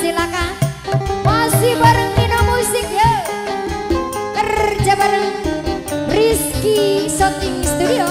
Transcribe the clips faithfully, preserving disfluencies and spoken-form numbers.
silakan. Masih bareng Nino Musik ya. Kerja bareng Rizky Shooting Studio.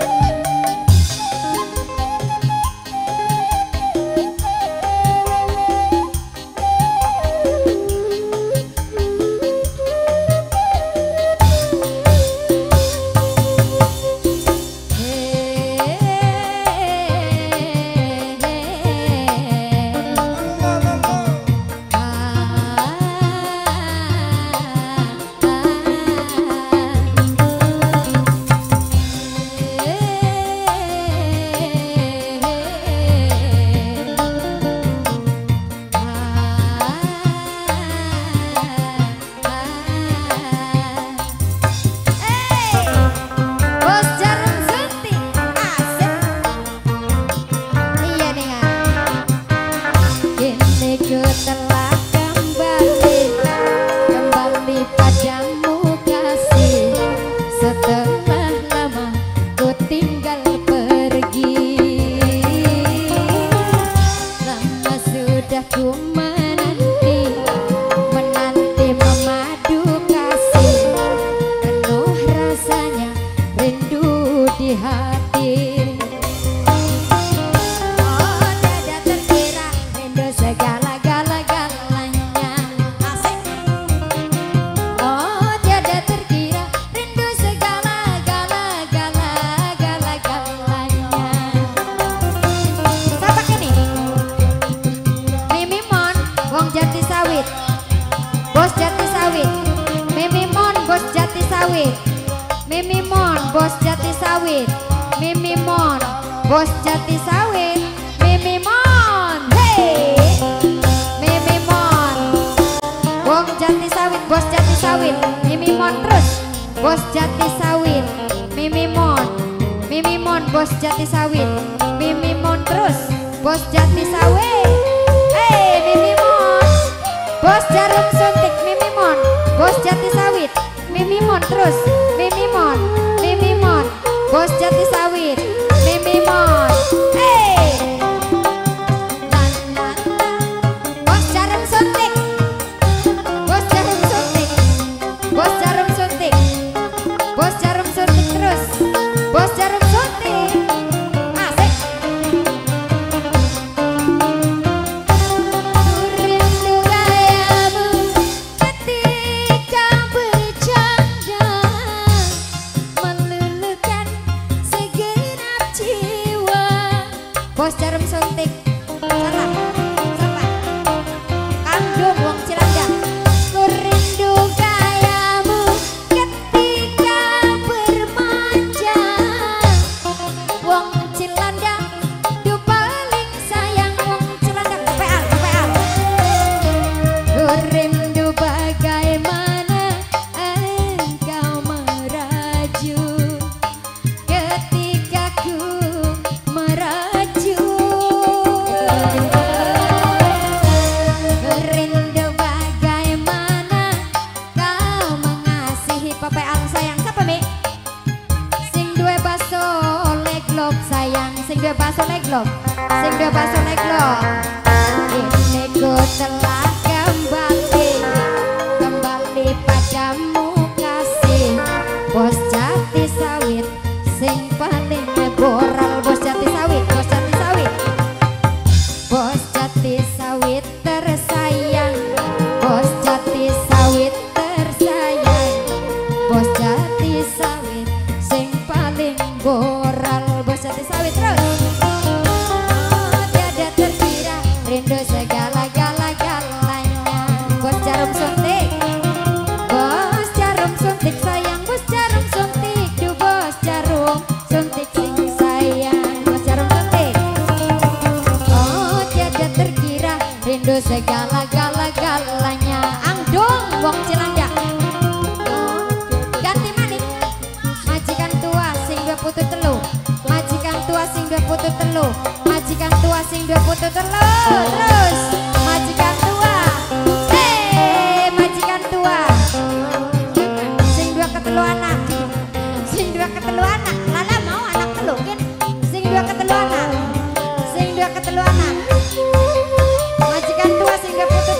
Telah kembali, kembali padamu kasih. Setelah lama ku tinggal pergi, lama sudah ku menanti, menanti memadu kasih. Penuh rasanya rindu di hati. Oh tiada terkira rindu segala Bos Jati Sawit, Mimi Mon, Bos Jati Sawit, Mimi Mon, Bos Jati Sawit, Mimi Mon, Bos Jati Sawit, Mimi Mon, hey, Mimi Mon, Wong Jati Sawit, Bos Jati Sawit, Mimi Mon terus, Bos Jati Sawit, Mimi Mon, Mimi Mon, Bos Jati Sawit, Mimi Mon terus, Bos Jati Sawit, hey, Mimi Mon, Bos Jarum Suntik, Mimi Mon, Bos Jati Sawit, Mimi Mon terus, Mimi Mon, Mimi Mon, Bos Jati Sawit, Mimi Mon, hey, la, la, la. Bos Jarum Suntik, Bos Jarum Suntik, Bos Jarum Suntik, Bos Jarum Suntik terus, Bos Jarum Suntik, asik. Bos Jarum Suntik, salah, salah. Kang Dom Wong Cilandak. Ku rindu gayamu ketika bermanja. Wong Cilandak, du paling sayang Wong Cilandak. P A, P A. Ku rindu bagaimana engkau meraju ketika ku meraju. Rindu bagaimana kau mengasihi papean sayang. Siapa Mi? Sing dua baso leglok sayang, sing dua baso leglok, sing dua baso leglok. Ini ku telah kembali, kembali padamu kasih. Bos Jati Sawit sing paling boral. Bos Jati Sawit, Bos Jati Sawit, Bos Jati Sawit tersayang, Bos Jati Sawit tersayang, Bos Jati Sawit sing paling boral. Bos Jati Sawit terus. Oh, tiada terkira rindu segala-gala-galanya. Bos Jarum Suntik, Bos Jarum Suntik sayang, Bos Jarum Suntik, du Bos Jarum Suntik sing sayang, Bos Jarum Suntik. Oh tiada terkira rindu segala-gala-galanya. Angdong Wong Cilandak. Ganti manik. Majikan tua sing dua putu telu, majikan tua sing dua putu telu, majikan tua sing dua putu telu. Terus majikan tua, hei majikan tua sing dua ketelu anak, sing dua ketelu anak. Lala mau anak telu kan? Sing dua ketelu anak, sing dua ketelu anak. Majikan tua sing dua putu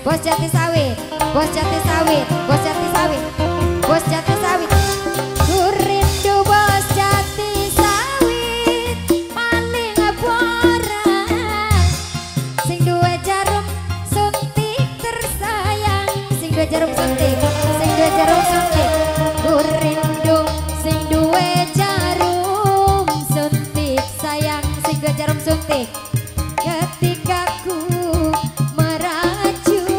Bos Jati Sawit, Bos Jati Sawit, Bos Jati Sawit, Bos Jati Sawit. Ku rindu Bos Jati Sawit paling boran, sing duwe jarum suntik tersayang, sing duwe jarum suntik, sing duwe jarum suntik. Ku rindu sing duwe jarum suntik sayang, sing duwe jarum suntik. Ketika ku meraju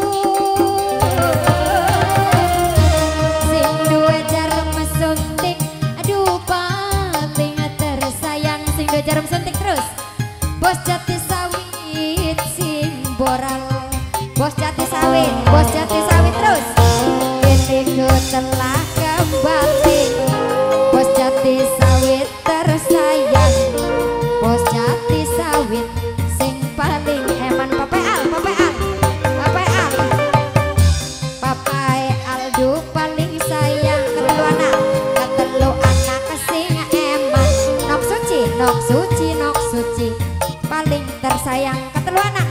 sing duwe jarum suntik, aduh paling tersayang, sing duwe jarum suntik terus. Bos Jati Sawit sing boral, Bos Jati Sawit, Bos Jati Sawit terus. Ketika telah kembali, Bos Jati Sawit tersayang, Bos Jati Sawit sing paling eman. Papai Al, Papai Al, Papai Al, Papai Aldo paling sayang. Ketelu anak, ketelu anak sing eman. Nok suci, nok suci, nok suci paling tersayang. Ketelu anak.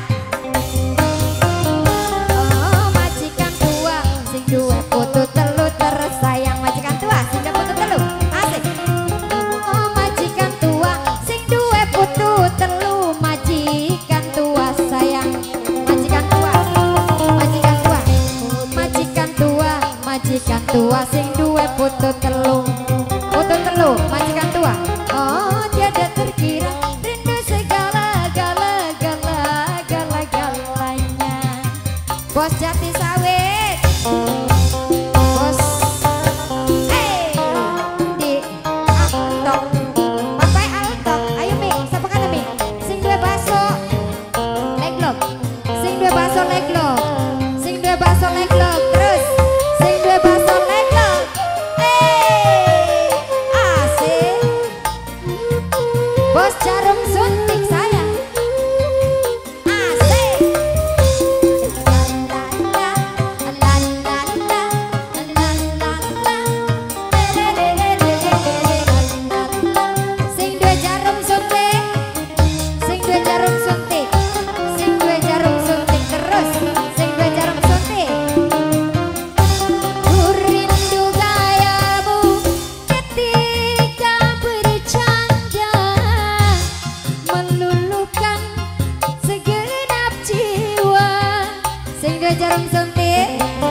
Oh majikan tua sing duwe putu telu tersayang, majikan tua sing duwe putu telu asik. Oh majikan tua sing duwe putu telu, majikan tua sayang, majikan tua, majikan tua, majikan tua, majikan tua sing duwe putu telu, putu telu, majikan tua. Oh tiada terkira rindu segala gala gala gala galanya. Bos Jati Sawit, Bos eh di Altok, Papai Altok, ayo Mi, sapa kana Mi? Sing duwe baso leglok, sing duwe baso leglok, sing duwe baso leglok terus, sing duwe baso leglok. Eh asik. Bos jarum suntik sayang, asik. La la la, la la la, la la la. Sing duwe jarum suntik, sing duwe jarum suntik, sing duwe jarum suntik terus, sing duwe jarum suntik. Ku rindu gayamu ketika bercanda, meluluhkan segenap jiwa, sing duwe jarum suntik.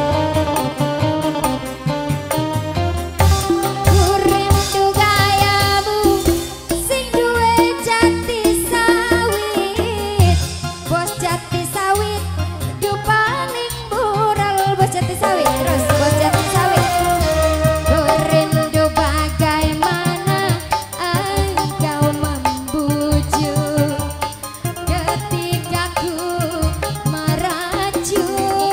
Ku rindu gayamu sing duwe Jati Sawit, Bos Jati Sawit du paling boral, Bos Jati Sawit terus, Bos Jati Sawit. Ku rindu bagaimana engkau membujuk ketika ku meraju.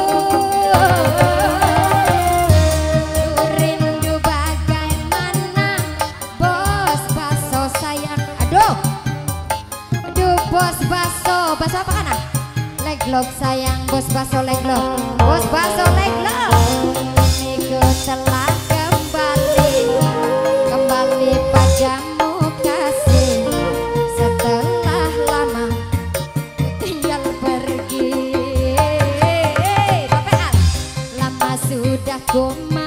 Ku rindu bagaimana Bos Baso sayang. Aduh, aduh Bos Baso, Baso apa kana? Leglok sayang, Bos Baso leglok, Bos Baso leglok. Niku telah kembali, kembali padamu kasih, setelah lama tinggal pergi. Papai Al, lama sudah ku